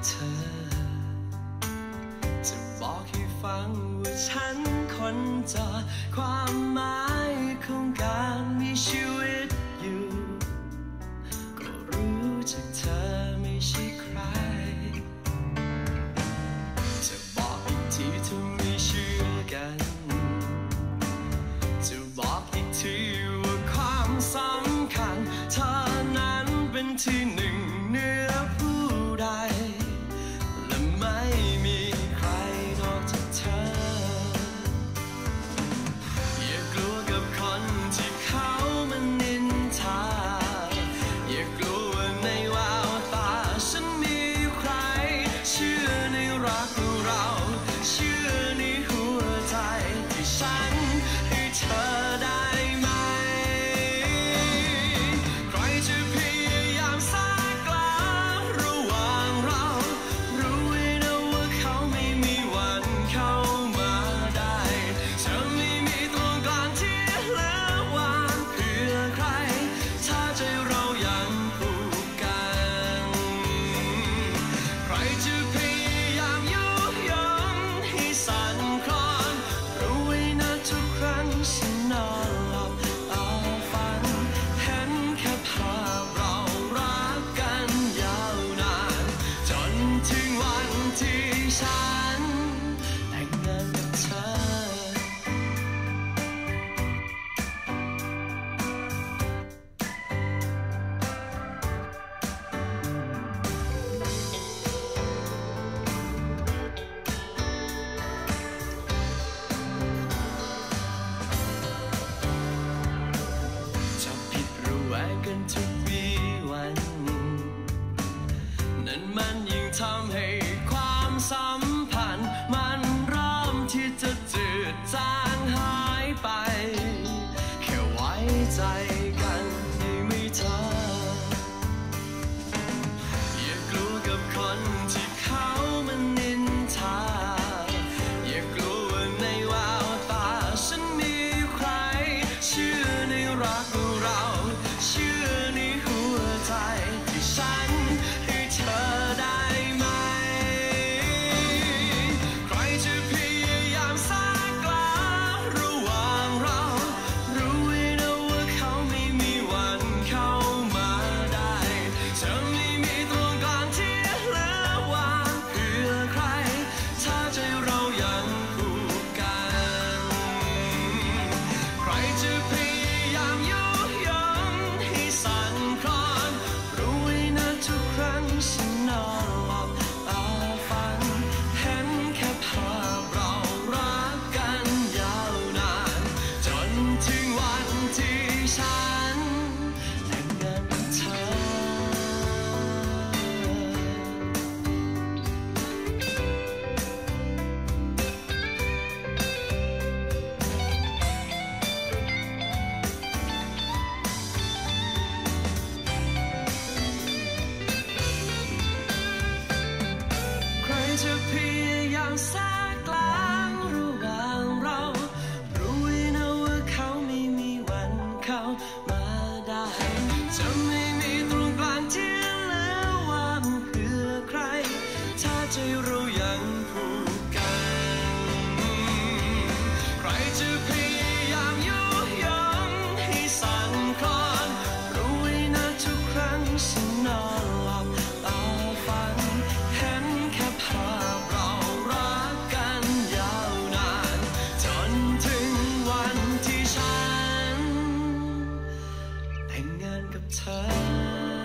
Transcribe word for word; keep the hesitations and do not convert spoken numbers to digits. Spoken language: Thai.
เธอจะบอกให้ฟังว่าฉันคนเจอความหมายของการมีชีวิตอยู่ก็รู้จากเธอไม่ใช่ใครจะบอกอีกทีถ้าไม่เชื่อกันจะบอกอีกทีว่าความสำคัญเธอนั้นเป็นที่หนึ่งเหนือผู้ใดและไม่มีใครนอกจากเธออย่ากลัวกับคนที่เขามันนินทาอย่ากลัวในแววตาฉันมีใครเชื่อในรักเราเชื่อในหัวใจที่ฉันให้เธอได้ไหมใครจะพยายามแทรกกลางระหว่างเรารู้ไว้นะว่าเขาไม่มีวันเข้ามาได้จะไม่มีตรงกลางที่เหลือว่างเพื่อใครถ้าใจเรายังผูกกันใครจะพยายามยุยงให้สั่นคลอนรู้ไว้นะทุกครั้งฉันนอนหลับตาฝันเห็นแค่ภาพเรารักกันยาวนานจนถึงวันที่ฉันแต่งงานกับเธอจะผิดระแวงกันทุกวีวันนั่นมันยิ่งทำให้ความสัมพันธ์มันเริ่มที่จะจืดจางหายไปแค่ไว้ใจกันได้ไหมเธออย่ากลัวกับคนที่เขามันนินทาอย่ากลัวในแววตาฉันมีใครเชื่อในรักเราเชื่อในหัวใจที่ฉันให้เธอได้ไหมใครจะพยายามแทรกกลางระหว่างเรารู้ไว้นะว่าเขาไม่มีวันเข้ามาได้จะไม่มีตรงกลางที่เหลือว่างเพื่อใครถ้าใจเรายังผูกกันใครจะพยายามยุยงให้สั่นคลอนรู้ไว้นะทุกครั้งฉันนอนหลับตาฝันเห็นแค่ภาพเรารักกันยาวนานจนถึงวันที่ฉันแต่งงานกับเธอใครจะพยายามแทรกกลางระหว่างเรารู้ไว้นะว่าเขาไม่มีวันเข้ามาได้จะไม่มีตรงกลางที่เหลือว่างเพื่อใครถ้าใจเรายังผูกกันใครจะพยายามยุยงให้สั่นคลอนรู้ไว้นะทุกครั้งฉันนอนหลับตาฝันเห็นแค่ภาพเรารักกันยาวนานจนถึงวันที่ฉันแต่งงานกับเธอ